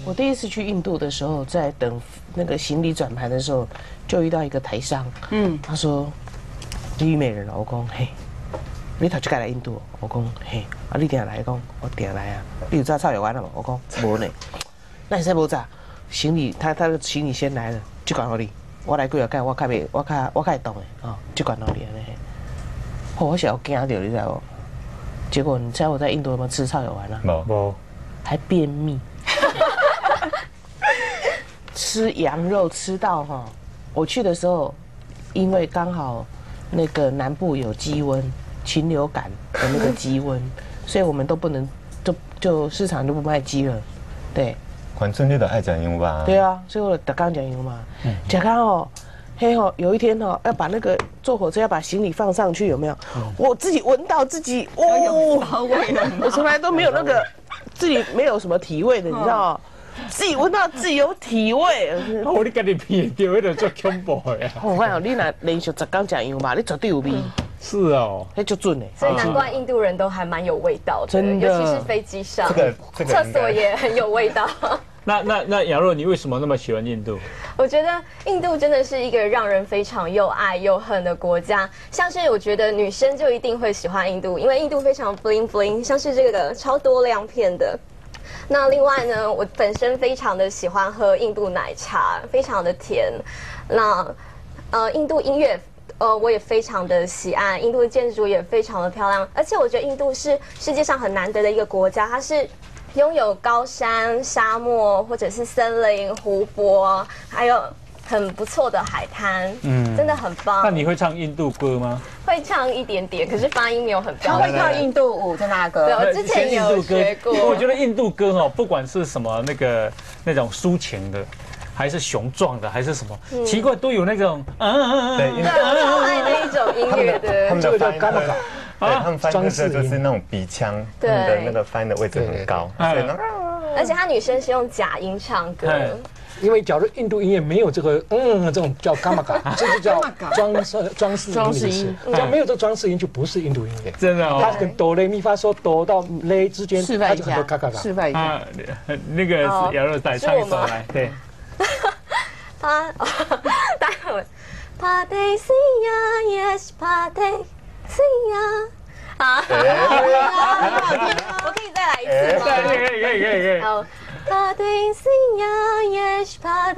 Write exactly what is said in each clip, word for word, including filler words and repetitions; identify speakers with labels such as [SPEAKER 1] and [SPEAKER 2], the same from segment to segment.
[SPEAKER 1] 我第一次去印度的时候，在等那个行李转盘的时候，就遇到一个台商，嗯，他说：“你美人，我讲嘿，你头一届来印度，我讲嘿，啊你定来讲，我定来啊，你有炸菜有完了吗？我讲无呢，那你使无炸？行李他他的行李先来了，就管好你，我来几个届，我较袂，我较我较会动的哦，就管好你安尼。哦，我小惊到你知道不？结果你猜我在印度有没有吃菜有完了？
[SPEAKER 2] 没没，
[SPEAKER 1] 还便秘。”吃羊肉吃到哈，我去的时候，因为刚好那个南部有鸡瘟，禽流感的那个鸡瘟，所以我们都不能就就市场就不卖鸡了，对。
[SPEAKER 2] 反正你都爱讲油吧？
[SPEAKER 1] 对啊，所以我刚刚讲油嘛，讲刚哦，嘿哦，有一天哦，要把那个坐火车要把行李放上去，有没有？我自己闻到自己哦，我从来都没有那个自己没有什么体味的，你知道吗？自己闻到自己有体味，
[SPEAKER 3] 我你家己骗掉，那就做恐怖的。
[SPEAKER 1] 我看哦，你若连续十天食油嘛，你绝对有味。
[SPEAKER 3] 是哦，
[SPEAKER 1] 那就准嘞。
[SPEAKER 4] 所以难怪印度人都还蛮有味道的，
[SPEAKER 1] 真的，
[SPEAKER 4] 尤其是飞机上，
[SPEAKER 2] 这个这个
[SPEAKER 4] 厕所也很有味道。
[SPEAKER 3] 那那那杨若，你为什么那么喜欢印度？
[SPEAKER 4] 我觉得印度真的是一个让人非常又爱又恨的国家。像是我觉得女生就一定会喜欢印度，因为印度非常 bling bling， 像是这个超多亮片的。那另外呢，我本身非常的喜欢喝印度奶茶，非常的甜。那呃，印度音乐，呃，我也非常的喜爱。印度的建筑也非常的漂亮，而且我觉得印度是世界上很难得的一个国家，它是拥有高山、沙漠或者是森林、湖泊，还有很不错的海滩，嗯，真的很棒。
[SPEAKER 3] 那你会唱印度歌吗？
[SPEAKER 4] 会唱一点点，可是发音没有很标准。
[SPEAKER 5] 他会跳印度舞，在那个。
[SPEAKER 4] 对，我之前有学过。
[SPEAKER 3] 我觉得印度歌哦，不管是什么那个那种抒情的，还是雄壮的，还是什么，奇怪都有那种嗯嗯嗯。
[SPEAKER 2] 对，
[SPEAKER 4] 我超爱那一种音乐的。
[SPEAKER 2] 他们的翻
[SPEAKER 5] 干嘛？
[SPEAKER 2] 对，他们翻的时候就是那种鼻腔，他们的那个翻的位置很高，所以呢，
[SPEAKER 4] 而且他女生是用假音唱歌。
[SPEAKER 5] 因为假如印度音乐没有这个嗯这种叫伽马嘎，这就叫装饰装饰
[SPEAKER 1] 装饰音。
[SPEAKER 5] 只要没有这装饰音，就不是印度音乐。
[SPEAKER 3] 真的哦。
[SPEAKER 5] 它跟哆来咪发嗦哆到嘞之间，
[SPEAKER 1] 示范一下，示范一下。
[SPEAKER 3] 那个是杨若带唱一首来，对。
[SPEAKER 4] 他，待会。Padesia yes Padesia。啊，我可以再来一次吗？
[SPEAKER 3] 可以可以可以可以可以。
[SPEAKER 4] 好。Padesia yes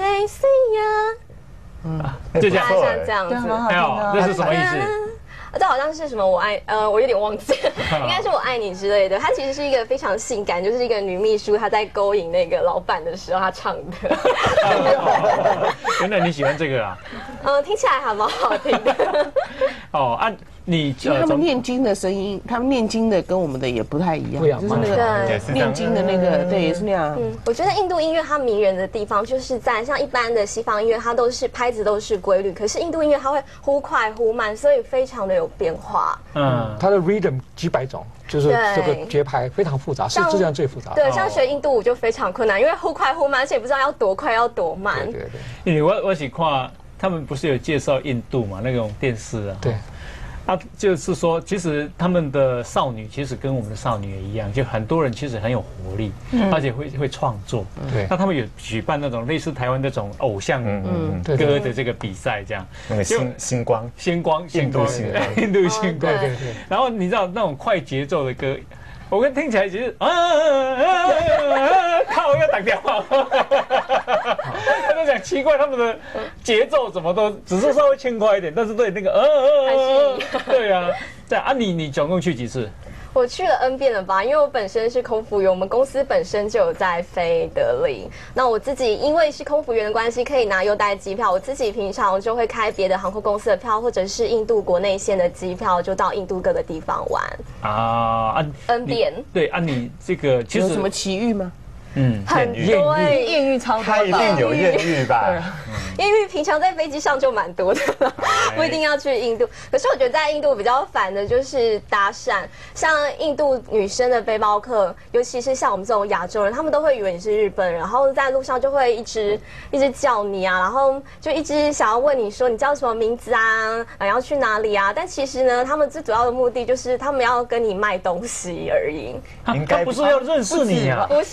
[SPEAKER 4] Padesia。
[SPEAKER 3] 嗯，就这样，
[SPEAKER 4] 像这样子，
[SPEAKER 3] 没有，这是什么意思？
[SPEAKER 4] 这好像是什么我爱，呃，我有点忘记了，应该是我爱你之类的。它其实是一个非常性感，就是一个女秘书她在勾引那个老板的时候她唱的。
[SPEAKER 3] 原来你喜欢这个啊？
[SPEAKER 4] 嗯，听起来还蛮好听的。
[SPEAKER 3] 哦，啊，你
[SPEAKER 1] 他们念经的声音，他们念经的跟我们的也不太一样，就是那个念经的那个，对，也是那样。
[SPEAKER 4] 嗯，我觉得印度音乐它迷人的地方，就是在像一般的西方音乐，它都是拍子都是规律，可是印度音乐它会忽快忽慢，所以非常的有变化。
[SPEAKER 5] 嗯，它的 rhythm 几百种，就是这个节拍非常复杂，是世界上最复杂。
[SPEAKER 4] 对，像学印度舞就非常困难，因为忽快忽慢，而且不知道要多快要多慢。
[SPEAKER 5] 对对
[SPEAKER 3] 对。我我是看他们不是有介绍印度嘛，那种电视啊。
[SPEAKER 5] 对。
[SPEAKER 3] 啊，就是说，其实他们的少女其实跟我们的少女也一样，就很多人其实很有活力，嗯、而且会会创作。对，那他们有举办那种类似台湾那种偶像歌的这个比赛，这样。
[SPEAKER 2] 那个星星光，
[SPEAKER 3] 星光，
[SPEAKER 2] 印度星光，
[SPEAKER 3] 印度星光。
[SPEAKER 5] 对对对。
[SPEAKER 3] 然后你知道那种快节奏的歌。我跟听起来其实啊啊啊！靠，要打电话。他就讲奇怪，他们的节奏怎么都只是稍微轻快一点，但是对那个呃呃呃，对啊，在啊你你总共去几次？
[SPEAKER 4] 我去了 N 遍了吧，因为我本身是空服员，我们公司本身就有在飞德林。那我自己因为是空服员的关系，可以拿优待机票。我自己平常就会开别的航空公司的票，或者是印度国内线的机票，就到印度各个地方玩。啊 ，N 遍。
[SPEAKER 3] 对啊，你这个其实
[SPEAKER 1] 有什么奇遇吗？
[SPEAKER 3] 嗯，
[SPEAKER 4] 很多
[SPEAKER 5] 艳遇超多，
[SPEAKER 2] 他一定有艳遇吧？
[SPEAKER 4] 艳遇平常在飞机上就蛮多的，不一定要去印度。可是我觉得在印度比较烦的就是搭讪，像印度女生的背包客，尤其是像我们这种亚洲人，他们都会以为你是日本人，然后在路上就会一直一直叫你啊，然后就一直想要问你说你叫什么名字啊，然后要去哪里啊？但其实呢，他们最主要的目的就是他们要跟你卖东西而已。
[SPEAKER 3] 应该不是要认识你啊，
[SPEAKER 4] 不是啊。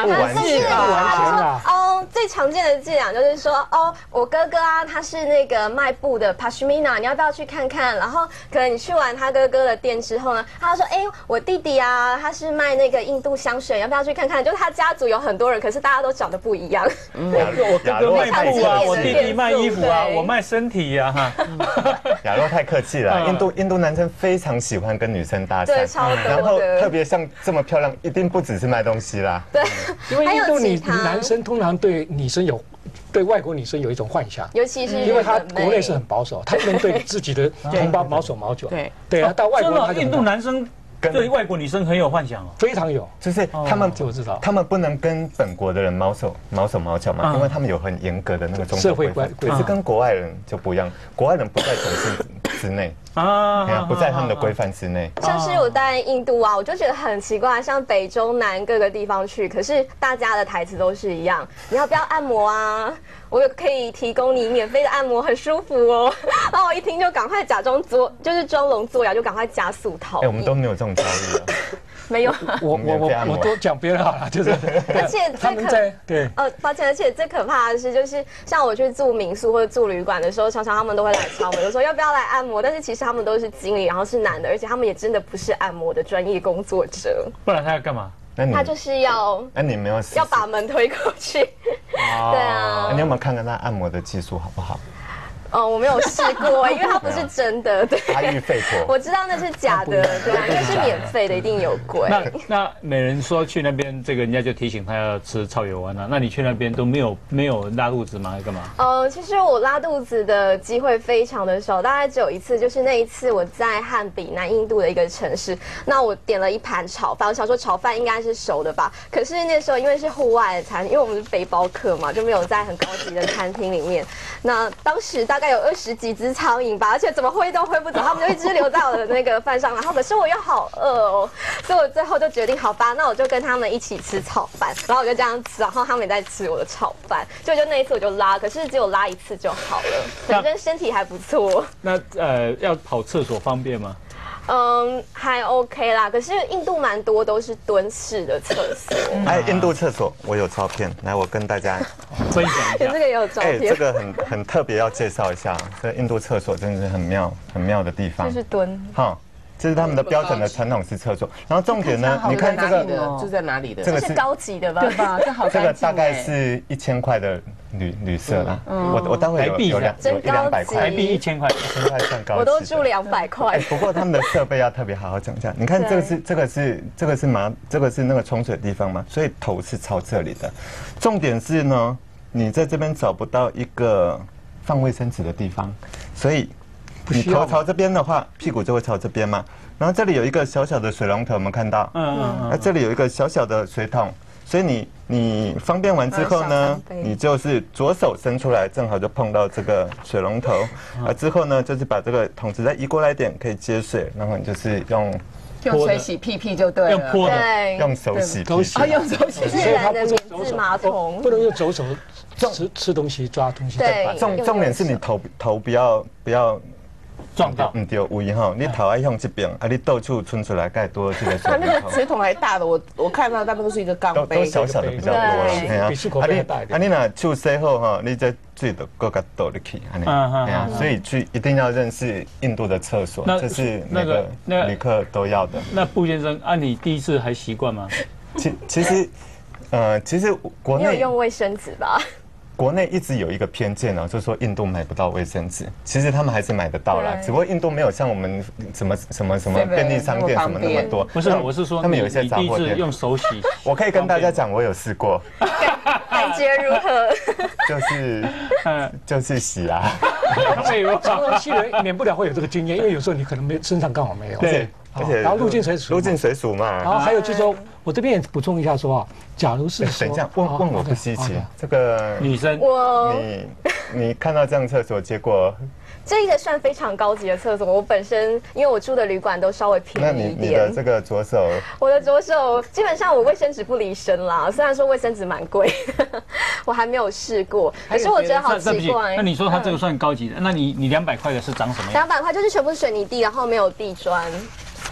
[SPEAKER 2] 不完全，
[SPEAKER 5] 不完全啊。
[SPEAKER 4] 哦，最常见的伎俩就是说，哦，我哥哥啊，他是那个卖布的 Pashmina， 你要不要去看看？然后可能你去完他哥哥的店之后呢，他说，哎，我弟弟啊，他是卖那个印度香水，要不要去看看？就是他家族有很多人，可是大家都长得不一样。
[SPEAKER 3] 嗯，我哥哥卖布啊，我弟弟卖衣服啊，我卖身体呀，哈。
[SPEAKER 2] 亚洛太客气了，印度印度男生非常喜欢跟女生搭讪，
[SPEAKER 4] 对，超多的。
[SPEAKER 2] 然后特别像这么漂亮，一定不只是卖东西啦。
[SPEAKER 4] 对，
[SPEAKER 5] 因为印度女男生通常对女生有。对外国女生有一种幻想，
[SPEAKER 4] 尤其是
[SPEAKER 5] 因为他国内是很保守，他不能对自己的同胞毛手毛脚。对对啊，到外国他
[SPEAKER 3] 印度男生对外国女生很有幻想哦，
[SPEAKER 5] 非常有，
[SPEAKER 2] 就是他们
[SPEAKER 5] 就知道，
[SPEAKER 2] 他们不能跟本国的人毛手毛手毛脚嘛，因为他们有很严格的那个宗教规范，可是跟国外人就不一样，国外人不在种姓之内。啊，不在他们的规范之内。
[SPEAKER 4] 像是我在印度啊，我就觉得很奇怪，像北中南各个地方去，可是大家的台词都是一样。你要不要按摩啊？我有可以提供你免费的按摩，很舒服哦。然后我一听就赶快假装作，就是装聋作哑，就赶快加速逃。
[SPEAKER 2] 哎，我们都没有这种教育啊。
[SPEAKER 4] 没有，
[SPEAKER 5] 我我我我都讲别人好了，就是，
[SPEAKER 4] 而且
[SPEAKER 5] 他们在对，
[SPEAKER 4] 呃，抱歉，而且最可怕的是，就是像我去住民宿或者住旅馆的时候，常常他们都会来敲门，就说要不要来按摩，但是其实他们都是经理，然后是男的，而且他们也真的不是按摩的专业工作者，
[SPEAKER 3] 不然他要干嘛？
[SPEAKER 4] 他就是要，
[SPEAKER 2] 那你没有
[SPEAKER 4] 要把门推过去，对啊，
[SPEAKER 2] 你有没有看看他按摩的技术好不好？
[SPEAKER 4] 哦，我没有试过，因为它不是真的。对，
[SPEAKER 2] 阿育吠陀，
[SPEAKER 4] 我知道那是假的，对啊，因为是免费的，一定有贵。
[SPEAKER 3] 那那美人说去那边，这个人家就提醒他要吃草油丸啊。那你去那边都没有没有拉肚子吗？还干嘛？
[SPEAKER 4] 呃，其实我拉肚子的机会非常的少，大概只有一次，就是那一次我在汉比南印度的一个城市，那我点了一盘炒饭，我想说炒饭应该是熟的吧，可是那时候因为是户外的餐，因为我们是背包客嘛，就没有在很高级的餐厅里面。那当时大概有二十几只苍蝇吧，而且怎么挥都挥不走，他们就一直留在我的那个饭上，然后可是我又好饿哦，所以我最后就决定，好吧，那我就跟他们一起吃炒饭，然后我就这样吃，然后他们也在吃我的炒饭，所以就那一次我就拉，可是只有拉一次就好了，反正身体还不错。
[SPEAKER 3] 那呃，要跑厕所方便吗？
[SPEAKER 4] 嗯，还 OK 啦，可是印度蛮多都是蹲式的厕所。
[SPEAKER 2] 哎，印度厕所我有照片，来我跟大家
[SPEAKER 3] 分享一下。
[SPEAKER 4] 这个也有照片。
[SPEAKER 2] 哎，这个很很特别，要介绍一下，这印度厕所真的是很妙很妙的地方。
[SPEAKER 4] 就是蹲。
[SPEAKER 2] 哈。这是他们的标准的传统式厕所，然后重点呢，你看这个，
[SPEAKER 1] 这在哪里的？
[SPEAKER 4] 这个是高级的吧？
[SPEAKER 1] 对吧？这好，
[SPEAKER 2] 这个大概是一千块的旅旅社啦。我我待会有有两有一两百块，
[SPEAKER 3] 台币一千块，
[SPEAKER 2] 一千块算高级。
[SPEAKER 4] 我都住两百块。
[SPEAKER 2] 不过他们的设备要特别好好讲一下。你看这个是这个是这个是马这个是那个冲水的地方嘛，所以头是朝这里的。重点是呢，你在这边找不到一个放卫生纸的地方，所以。你头朝这边的话，屁股就会朝这边嘛。然后这里有一个小小的水龙头，有没有看到？嗯嗯嗯。那这里有一个小小的水桶，所以你你方便完之后呢，你就是左手伸出来，正好就碰到这个水龙头。啊，之后呢，就是把这个桶子再移过来一点，可以接水，然后你就是用
[SPEAKER 1] 用水洗屁屁就对了。
[SPEAKER 3] 用泼的，
[SPEAKER 2] 用手洗屁屁。
[SPEAKER 1] 啊，用手洗。
[SPEAKER 4] 自然的免治马桶，
[SPEAKER 5] 不能用左手吃吃东西、抓东西。
[SPEAKER 4] 对。
[SPEAKER 2] 重重点是你头头不要不要。
[SPEAKER 3] 撞到，
[SPEAKER 2] 唔对位哈，你头爱向这边，啊，你到处冲出来盖多这个水。
[SPEAKER 1] 它那个水桶还大的，我我看到大部分都是一个钢杯，
[SPEAKER 2] 都小小的比较多了，
[SPEAKER 5] 哎呀，比漱口杯大一点。
[SPEAKER 2] 啊，你那手洗好哈，你这水都够甲倒入去，安尼，哎呀，所以去一定要认识印度的厕所，这是每个旅客都要的。
[SPEAKER 3] 那布先生，啊，你第一次还习惯吗？
[SPEAKER 2] 其其实，呃，其实国内
[SPEAKER 4] 你有用卫生纸吧？
[SPEAKER 2] 国内一直有一个偏见呢，就是说印度买不到卫生纸，其实他们还是买得到啦，只不过印度没有像我们什么什么什么便利商店什么那么多。
[SPEAKER 3] 不是，我是说
[SPEAKER 2] 他们有一些杂货店
[SPEAKER 3] 用手洗。
[SPEAKER 2] 我可以跟大家讲，我有试过，
[SPEAKER 4] 感觉如何？
[SPEAKER 2] 就是就是洗啊。
[SPEAKER 5] 这个东西人免不了会有这个经验，因为有时候你可能没身上刚好没有。
[SPEAKER 2] 对。而且
[SPEAKER 5] 然后入境水属，
[SPEAKER 2] 入境水属嘛。
[SPEAKER 5] 然后还有就是说，我这边也补充一下说啊，假如是
[SPEAKER 2] 等一下问问我不稀奇，这个
[SPEAKER 3] 女生，
[SPEAKER 4] 我
[SPEAKER 2] 你你看到这样厕所，结果
[SPEAKER 4] 这个算非常高级的厕所。我本身因为我住的旅馆都稍微便宜一点。
[SPEAKER 2] 那你你的这个左手，
[SPEAKER 4] 我的左手基本上我卫生纸不离身啦，虽然说卫生纸蛮贵，我还没有试过，可是我觉得好奇怪。
[SPEAKER 3] 那你说它这个算高级的，那你你两百块的是长什么样？
[SPEAKER 4] 两百块就是全部是水泥地，然后没有地砖。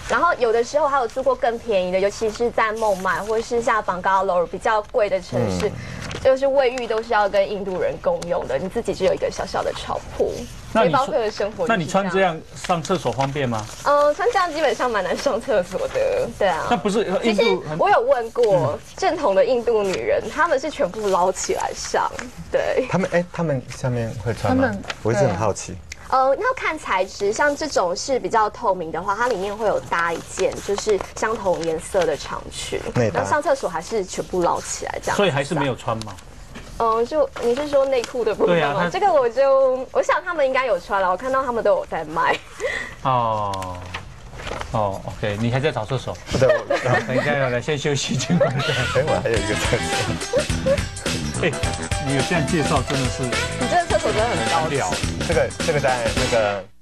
[SPEAKER 4] 然后有的时候还有住过更便宜的，尤其是在孟买或者是像邦加罗比较贵的城市，就是卫浴都是要跟印度人共用的，你自己只有一个小小的床铺。背包客的生活，
[SPEAKER 3] 那你穿这样上厕所方便吗？
[SPEAKER 4] 嗯，穿这样基本上蛮难上厕所的，对啊。
[SPEAKER 3] 那不是印
[SPEAKER 4] 其实
[SPEAKER 3] 度？
[SPEAKER 4] 我有问过正统的印度女人，她们是全部捞起来上，对。
[SPEAKER 2] 他们哎，他们下面会穿吗？我一直很好奇。
[SPEAKER 4] 呃，要看材质，像这种是比较透明的话，它里面会有搭一件就是相同颜色的长裙，然后上厕所还是全部捞起来这样。
[SPEAKER 3] 所以还是没有穿吗？
[SPEAKER 4] 嗯，就你是说内裤的部分吗？这个我就我想他们应该有穿了，我看到他们都有在卖。哦
[SPEAKER 3] 哦 ，OK， 你还在找厕所？
[SPEAKER 2] 不对，
[SPEAKER 3] 等一下要来先休息一会儿。
[SPEAKER 2] 哎，我还有一个厕所。
[SPEAKER 3] 哎，你有这样介绍真的是，
[SPEAKER 4] 你这个厕所真的很高级。
[SPEAKER 2] 这个这个在那个。